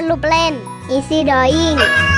lu plan, easy doing.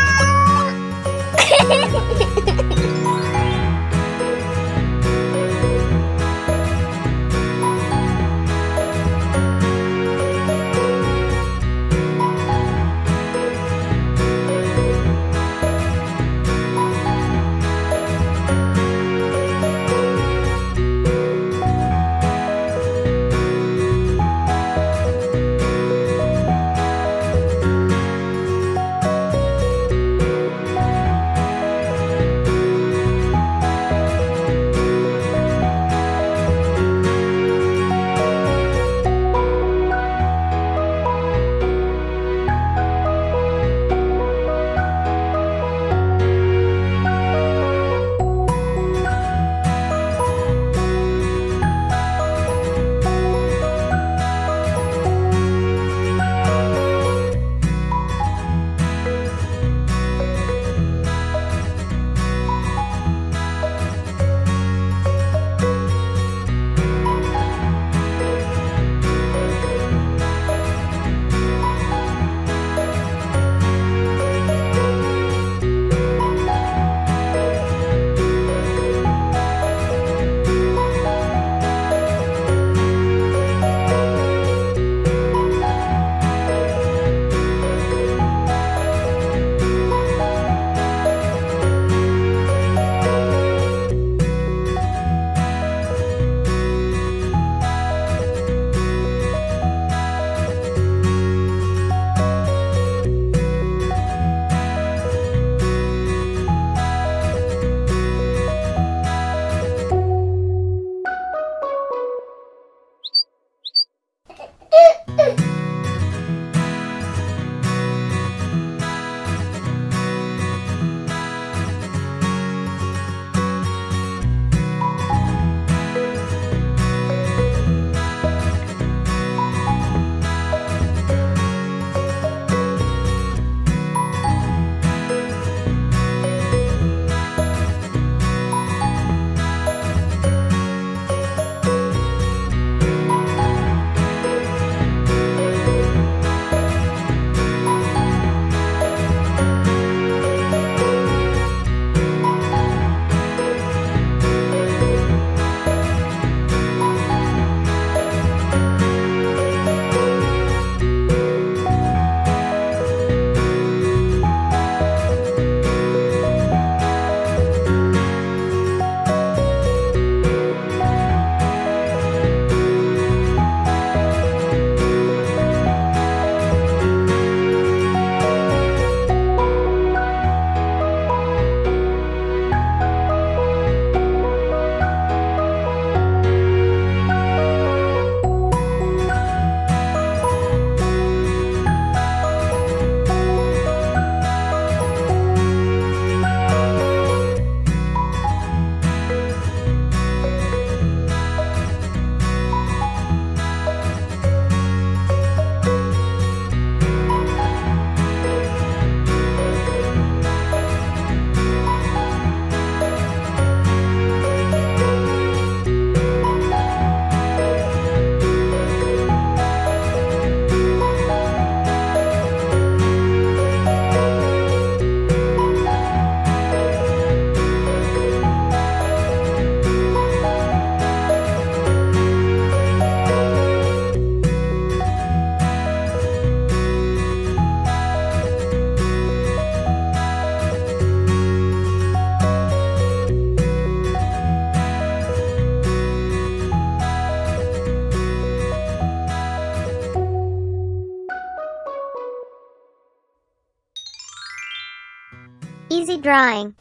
Easy drawing.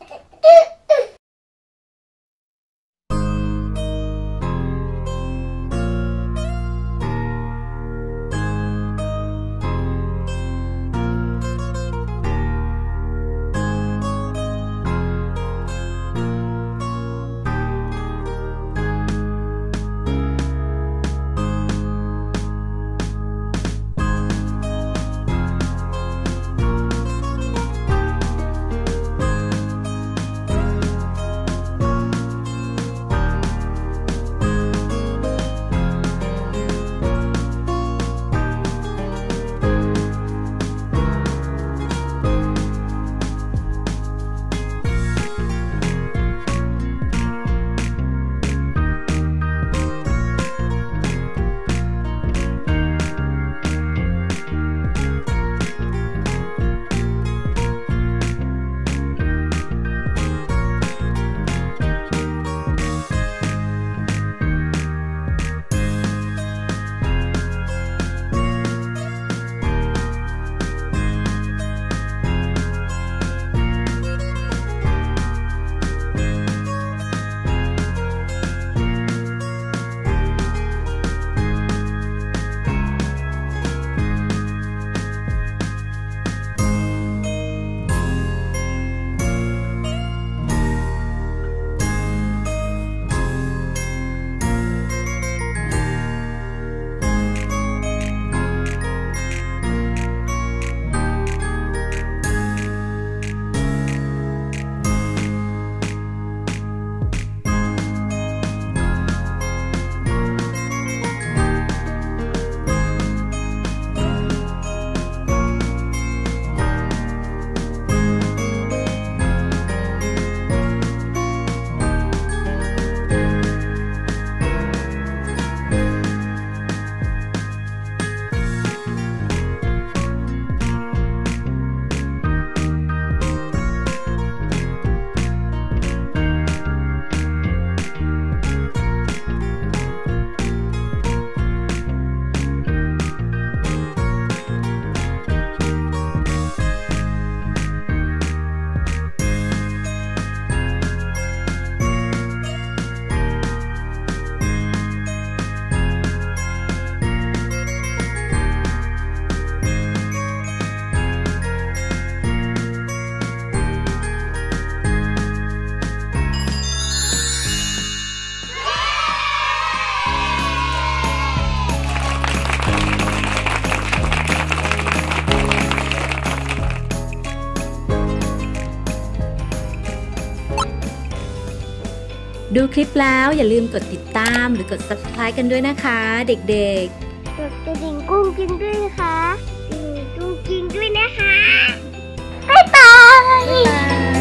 ดูคลิปแล้วอย่าลืมกดติดตามหรือกด Subscribe กันด้วยนะคะเด็กๆกดกระดิ่งกุ้งกิ้งด้วยนะคะกระดิ่งกุ้งกิ้งด้วยนะคะบ๊ายบาย